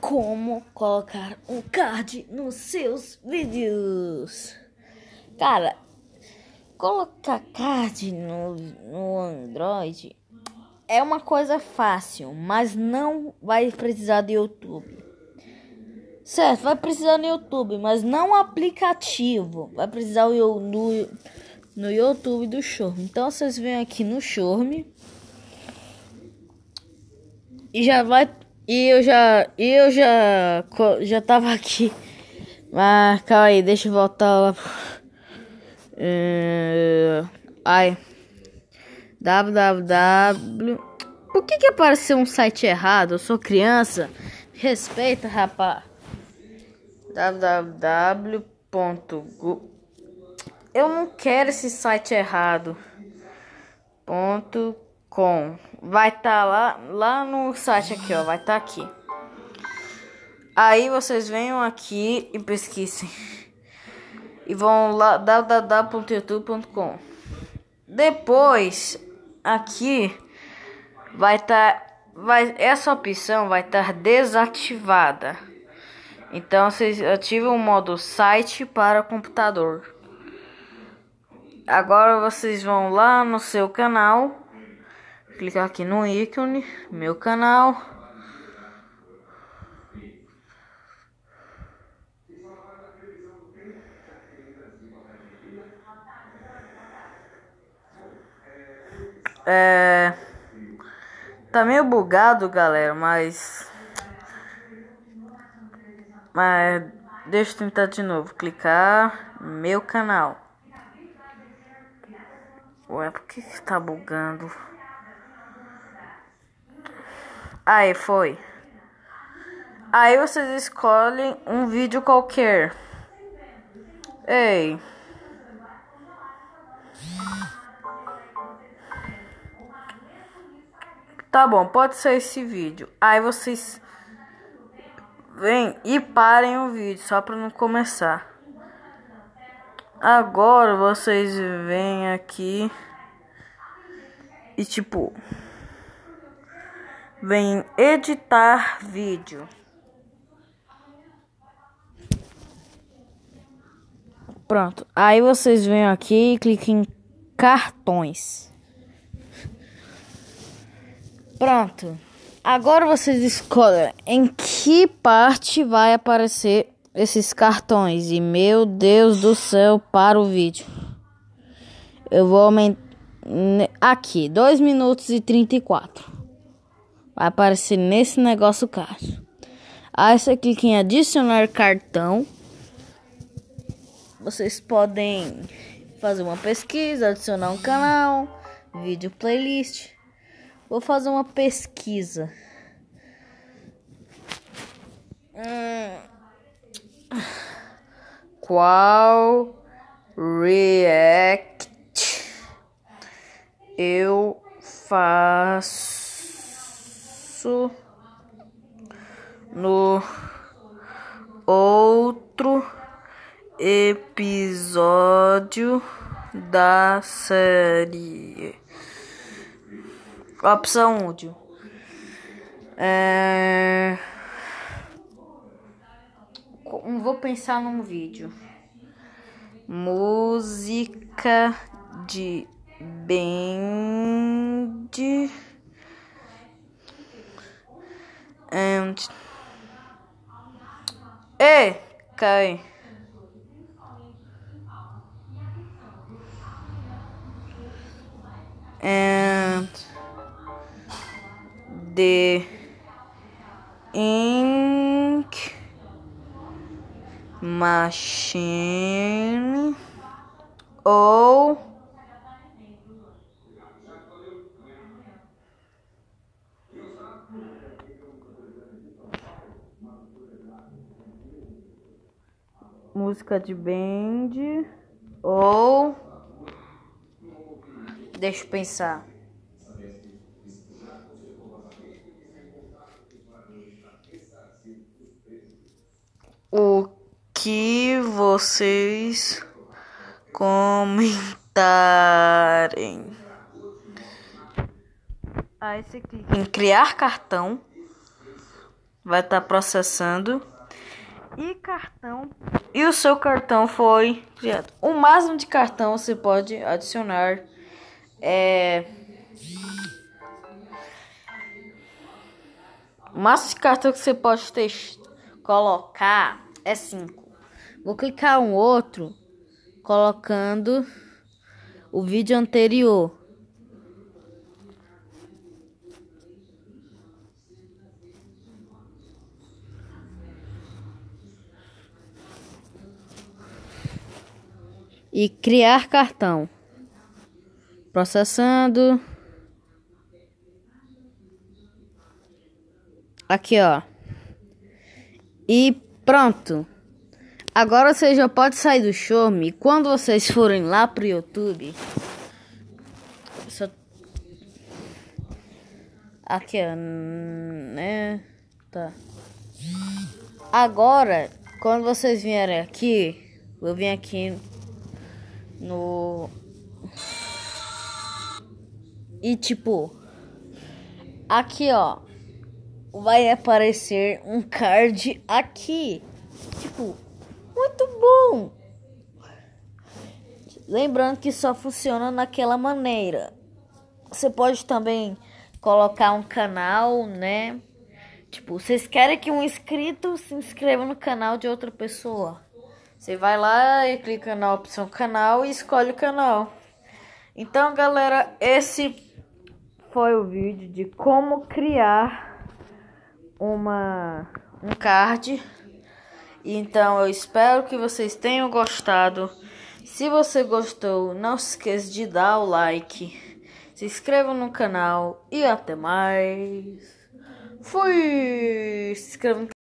como colocar um card nos seus vídeos. Cara, colocar card no Android é uma coisa fácil, mas não vai precisar de YouTube. Certo, vai precisar no YouTube, mas não aplicativo. Vai precisar no YouTube do Chrome. Então vocês vêm aqui no Chrome e já vai. E eu já tava aqui. Mas calma aí, deixa eu voltar lá. www. Por que apareceu um site errado? Eu sou criança. Respeita, rapaz. www.google. Eu não quero esse site errado. .com. Vai estar lá no site aqui, ó. Vai estar aqui. Aí vocês venham aqui e pesquisem. E vão lá www.youtube.com. Depois aqui essa opção vai estar desativada. Então vocês ativam o modo site para computador. Agora vocês vão lá no seu canal, clicar aqui no ícone, meu canal. Tá meio bugado, galera, mas deixa eu tentar de novo, clicar meu canal. Ué, por que tá bugando? Aí foi. Aí vocês escolhem um vídeo qualquer. Ei. Tá bom, pode ser esse vídeo. Aí vocês vêm e parem o vídeo só para não começar. Agora vocês vêm aqui e vem editar vídeo. Pronto. Aí vocês vêm aqui e clicam em cartões. Pronto. Agora vocês escolhem em que parte vai aparecer esses cartões. E meu Deus do céu, para o vídeo. Eu vou aumentar aqui, 2 minutos e 34. Vai aparecer nesse negócio card. Aí você clica em adicionar cartão. Vocês podem fazer uma pesquisa, adicionar um canal, vídeo playlist. Vou fazer uma pesquisa. Qual react eu faço no outro episódio da série? Opção 1. Vou pensar num vídeo. Música de band and cai. And the ink machine ou música de band ou deixa eu pensar. O que vocês comentarem. Aí você clica em criar cartão. vai estar processando. E cartão. E o seu cartão foi criado. O máximo de cartão você pode adicionar o máximo de cartão que você pode colocar é 5. Vou clicar um outro colocando o vídeo anterior. E criar cartão. Processando. Aqui, ó. E pronto. Agora você já pode sair do Chrome. Quando vocês forem lá pro YouTube. Aqui, ó. Né? Tá. Agora, quando vocês vierem aqui. Eu vim aqui no... E tipo... Aqui, ó. Vai aparecer um card aqui. Tipo... Muito bom. Lembrando que só funciona naquela maneira. Você pode também colocar um canal, né? Tipo, vocês querem que um inscrito se inscreva no canal de outra pessoa. Você vai lá e clica na opção canal e escolhe o canal. Então, galera, esse foi o vídeo de como criar um card. Então, eu espero que vocês tenham gostado. Se você gostou, não se esqueça de dar o like. Se inscreva no canal e até mais. Fui! Se inscreva no